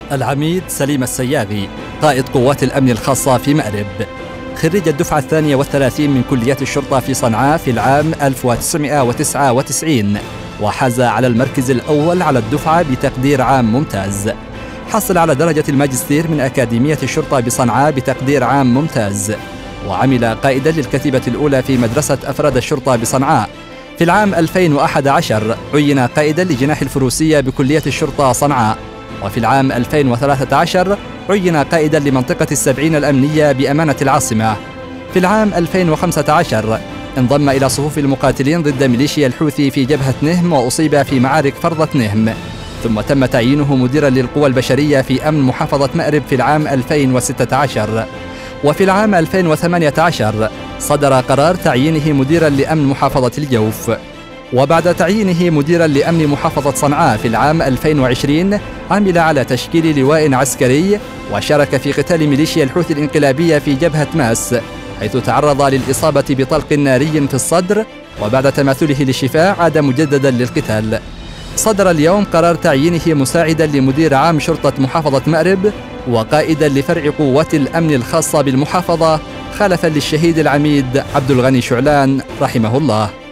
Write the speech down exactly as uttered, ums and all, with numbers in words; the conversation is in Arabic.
العميد سليم السياغي، قائد قوات الأمن الخاصة في مأرب، خريج الدفعة الثانية والثلاثين من كلية الشرطة في صنعاء في العام ألف وتسعمائة وتسعة وتسعين، وحاز على المركز الأول على الدفعة بتقدير عام ممتاز. حصل على درجة الماجستير من أكاديمية الشرطة بصنعاء بتقدير عام ممتاز، وعمل قائدا للكتيبة الأولى في مدرسة أفراد الشرطة بصنعاء. في العام ألفين وأحد عشر عين قائدا لجناح الفروسية بكلية الشرطة صنعاء، وفي العام ألفين وثلاثة عشر عين قائدا لمنطقة السبعين الأمنية بأمانة العاصمة. في العام ألفين وخمسة عشر انضم إلى صفوف المقاتلين ضد ميليشيا الحوثي في جبهة نهم، وأصيب في معارك فرضة نهم، ثم تم تعيينه مديرا للقوى البشرية في أمن محافظة مأرب في العام ألفين وستة عشر. وفي العام ألفين وثمانية عشر صدر قرار تعيينه مديرا لأمن محافظة الجوف. وبعد تعيينه مديرا لأمن محافظة صنعاء في العام ألفين وعشرين عمل على تشكيل لواء عسكري، وشارك في قتال ميليشيا الحوثي الانقلابية في جبهة ماس، حيث تعرض للإصابة بطلق ناري في الصدر، وبعد تماثله للشفاء عاد مجددا للقتال. صدر اليوم قرار تعيينه مساعدا لمدير عام شرطة محافظة مأرب وقائدا لفرع قوات الأمن الخاصة بالمحافظة، خلفا للشهيد العميد عبد الغني شعلان رحمه الله.